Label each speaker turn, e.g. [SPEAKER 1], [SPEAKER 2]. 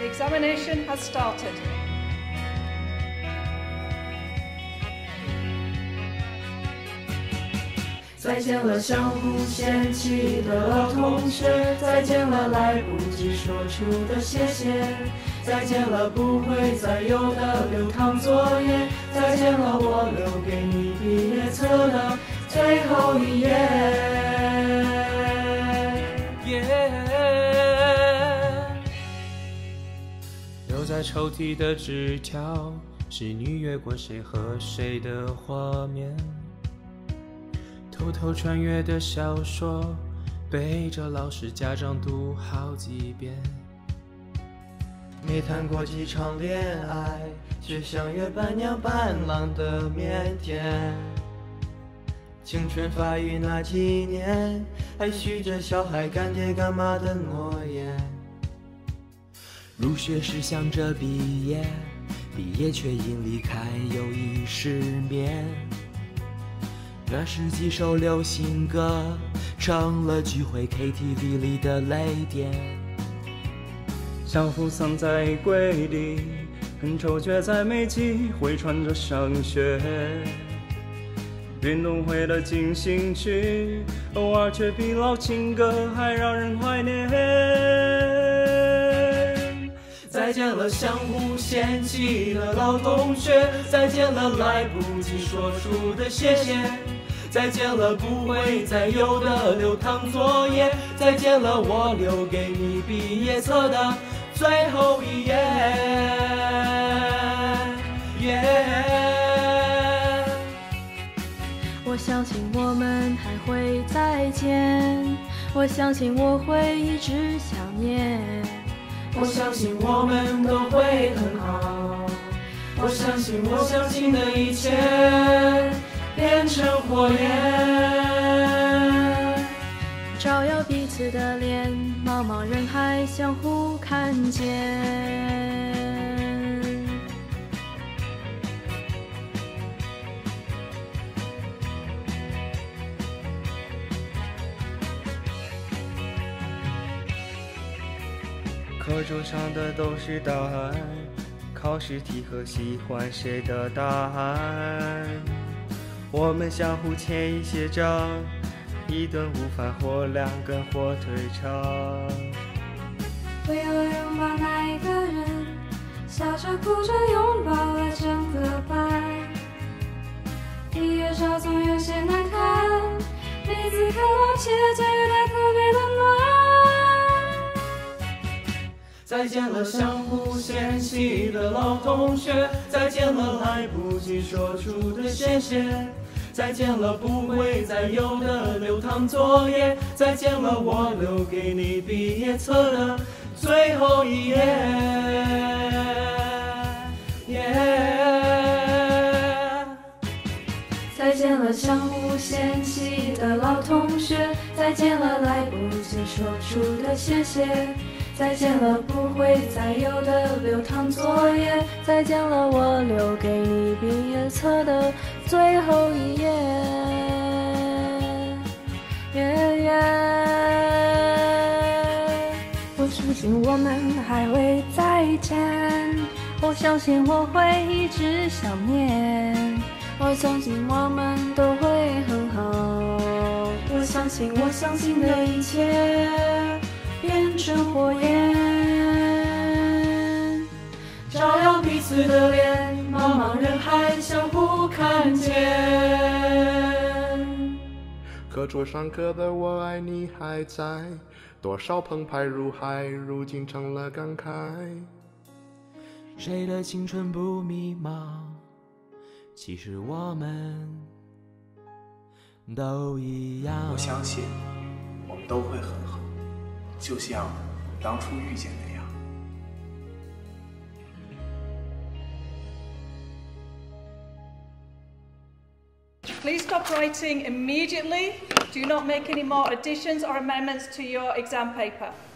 [SPEAKER 1] examination has started.
[SPEAKER 2] 再见了相互嫌弃的老同学，再见了来不及说出的谢谢，再见了不会再有的流淌作业，再见了我留给你毕业册的最后一页。
[SPEAKER 3] 留在抽屉的纸条，是你越过谁和谁的画面。偷偷穿越的小说，背着老师家长读好几遍。
[SPEAKER 2] 没谈过几场恋爱，却像约伴娘伴郎的腼腆。青春发育那几年，还许着小孩干爹干妈的诺言。
[SPEAKER 3] 入学时想着毕业，毕业却因离开友谊失眠。那是几首流行歌，成了聚会 KTV 里的泪点。
[SPEAKER 4] 校服藏在柜里，很丑却再没机会穿着上学。运动会的进行曲，偶尔却比老情歌还让人怀念。
[SPEAKER 2] 再见了相互嫌弃的老同学，再见了来不及说出的谢谢，再见了不会再有的流淌作业，再见了我留给你毕业册的最后一页。
[SPEAKER 5] 我相信我们还会再见，我相信我会一直想念，
[SPEAKER 2] 我相信我们都会很好，我相信我相信的一切变成火焰，
[SPEAKER 5] 照耀彼此的脸，茫茫人海相互看见。
[SPEAKER 4] 课桌上的都是答案，考试题和喜欢谁的答案。我们相互欠一些账，一顿午饭或2根火腿肠。
[SPEAKER 6] 为了拥抱那一个人，笑着哭着拥抱了整个班。毕业照总有些难看，每次看到且觉得特别的暖。
[SPEAKER 2] 再见了相互嫌弃的老同学，再见了来不及说出的谢谢，再见了不会再有的流淌作业，再见了我留给你毕业册的最后一页。再见了相互嫌弃的老同学，再见了来不及说出的谢谢，再见了不会再有的流淌作业，再见了我留给你毕业册的最后一页。
[SPEAKER 5] 我相信我们还会再见，我相信我会一直想念，我相信我们都会很好，
[SPEAKER 6] 我相信我相信的一切变成火焰，
[SPEAKER 2] 照耀彼此的脸，茫茫人海相互看见。
[SPEAKER 7] 课桌上刻的我爱你还在，多少澎湃如海，如今成了感慨。
[SPEAKER 3] 谁的青春不迷茫？其实我们都一样。
[SPEAKER 8] 我相信我们都会很好，就像当初遇见那样。
[SPEAKER 1] Please stop writing immediately. Do not make any more additions or amendments to your exam paper.